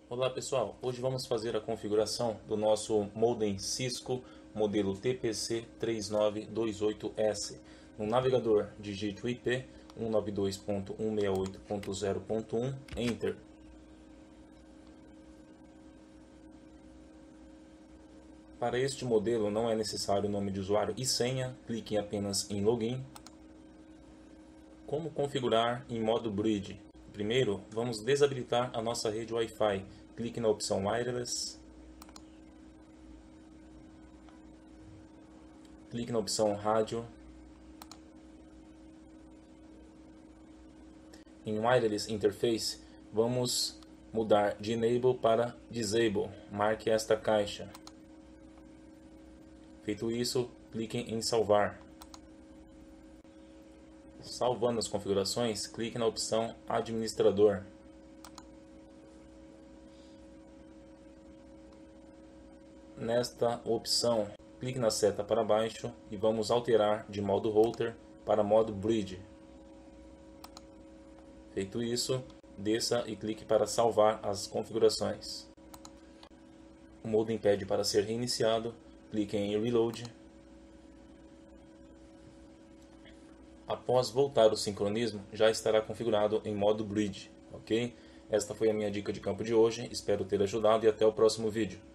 Olá pessoal, hoje vamos fazer a configuração do nosso modem Cisco modelo TPC3928S. No navegador, digite o IP 192.168.0.1, Enter. Para este modelo não é necessário nome de usuário e senha, clique apenas em Login. Como configurar em modo Bridge? Primeiro, vamos desabilitar a nossa rede Wi-Fi. Clique na opção Wireless. Clique na opção Rádio. Em Wireless Interface, vamos mudar de Enable para Disable. Marque esta caixa. Feito isso, clique em Salvar. Salvando as configurações, clique na opção Administrador. Nesta opção, clique na seta para baixo e vamos alterar de modo Router para modo Bridge. Feito isso, desça e clique para salvar as configurações. O modem pede para ser reiniciado, clique em Reload. Após voltar o sincronismo, já estará configurado em modo Bridge, ok? Esta foi a minha dica de campo de hoje, espero ter ajudado e até o próximo vídeo.